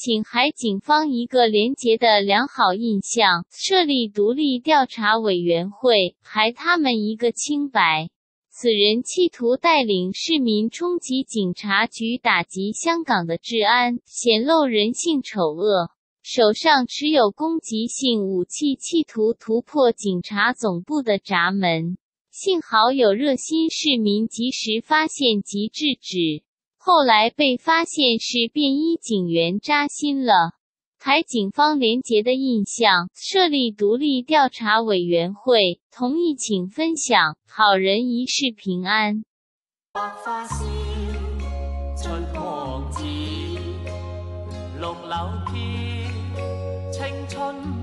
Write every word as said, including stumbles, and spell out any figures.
请海警方一个廉洁的良好印象，设立独立调查委员会，还他们一个清白。此人企图带领市民冲击警察局，打击香港的治安，显露人性丑恶。手上持有攻击性武器，企图突破警察总部的闸门。幸好有热心市民及时发现及制止，后来被发现是便衣警员扎心了。海警方廉洁的印象，设立独立调查委员会，同意请分享，好人一世平安。 百花鮮，春光至，綠柳飄，青春